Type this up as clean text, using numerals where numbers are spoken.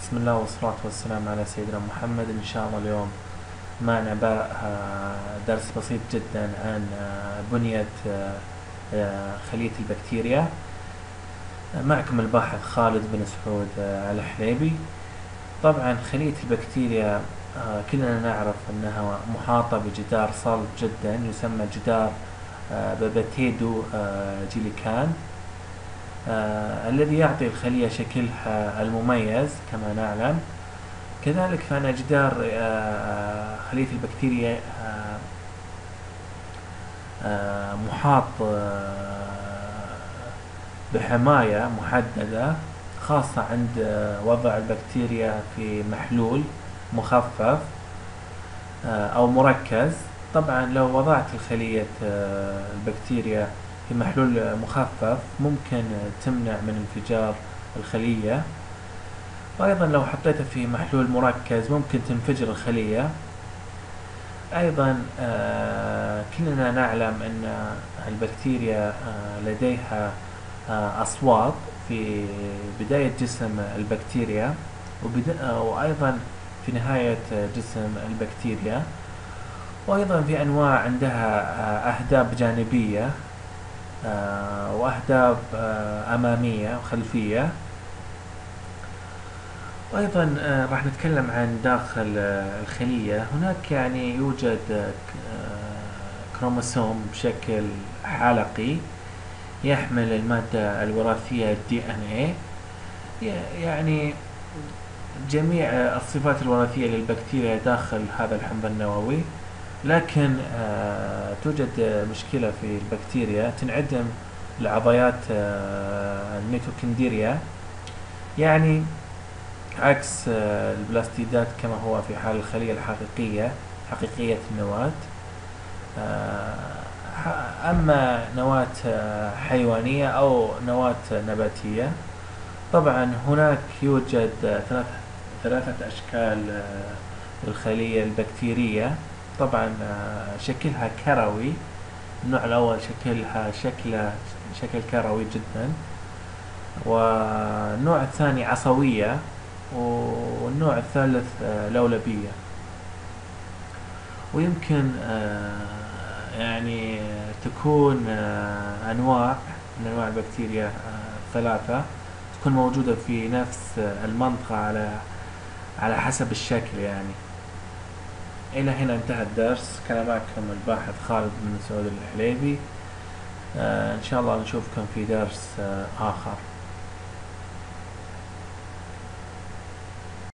بسم الله والصلاة والسلام على سيدنا محمد. إن شاء الله اليوم معنا درس بسيط جدا عن بنية خلية البكتيريا. معكم الباحث خالد بن سعود الحليبي. طبعا خلية البكتيريا كلنا نعرف أنها محاطة بجدار صلب جدا يسمى جدار باباتيدو جيليكان، الذي يعطي الخلية شكلها المميز كما نعلم. كذلك فإن جدار خلية البكتيريا محاط بحماية محددة خاصة عند وضع البكتيريا في محلول مخفف أو مركز. طبعا لو وضعت الخلية البكتيريا في محلول مخفف ممكن تمنع من انفجار الخلية، وأيضا لو حطيتها في محلول مركز ممكن تنفجر الخلية. أيضا كلنا نعلم أن البكتيريا لديها أصوات في بداية جسم البكتيريا وأيضا في نهاية جسم البكتيريا، وأيضا في أنواع عندها أهداب جانبية وأهداب أمامية وخلفية. وأيضا راح نتكلم عن داخل الخلية. هناك يعني يوجد كروموسوم بشكل حلقي يحمل المادة الوراثية DNA، يعني جميع الصفات الوراثية للبكتيريا داخل هذا الحمض النووي. لكن توجد مشكلة في البكتيريا، تنعدم العضيات الميتوكوندريا، يعني عكس البلاستيدات كما هو في حال الخلية الحقيقية حقيقية النواة. أما نواة حيوانية أو نواة نباتية، طبعا هناك يوجد ثلاثة أشكال للخلية البكتيرية. طبعا شكلها كروي. النوع الأول شكلها شكل كروي جدا، والنوع الثاني عصوية، والنوع الثالث لولبية. ويمكن يعني تكون أنواع من أنواع البكتيريا ثلاثة تكون موجودة في نفس المنطقة على حسب الشكل. يعني إلى هنا انتهى الدرس. كان معكم الباحث خالد بن سعود الحليبي. إن شاء الله نشوفكم في درس آخر.